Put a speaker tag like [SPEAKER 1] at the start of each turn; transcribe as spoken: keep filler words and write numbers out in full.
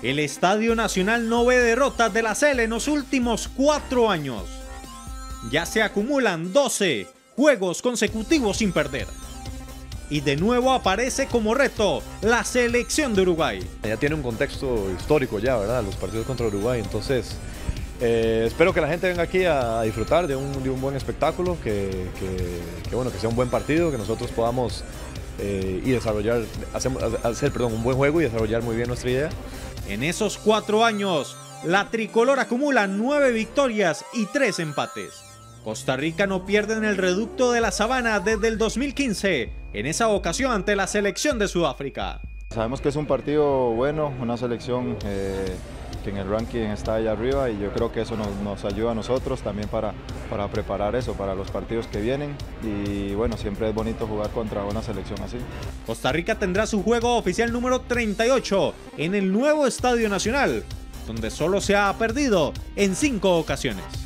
[SPEAKER 1] El Estadio Nacional no ve derrotas de la Cele en los últimos cuatro años. Ya se acumulan doce juegos consecutivos sin perder. Y de nuevo aparece como reto la selección de Uruguay.
[SPEAKER 2] Ya tiene un contexto histórico ya, ¿verdad? Los partidos contra Uruguay. Entonces, eh, espero que la gente venga aquí a disfrutar de un, de un buen espectáculo, que, que, que, bueno, que sea un buen partido, que nosotros podamos eh, y desarrollar, hacer, hacer perdón, un buen juego y desarrollar muy bien nuestra idea.
[SPEAKER 1] En esos cuatro años, la tricolor acumula nueve victorias y tres empates. Costa Rica no pierde en el reducto de la Sabana desde el dos mil quince, en esa ocasión ante la selección de Sudáfrica.
[SPEAKER 3] Sabemos que es un partido bueno, una selección eh, que en el ranking está allá arriba, y yo creo que eso nos, nos ayuda a nosotros también para, para preparar eso, para los partidos que vienen, y bueno, siempre es bonito jugar contra una selección así.
[SPEAKER 1] Costa Rica tendrá su juego oficial número treinta y ocho en el nuevo Estadio Nacional, donde solo se ha perdido en cinco ocasiones.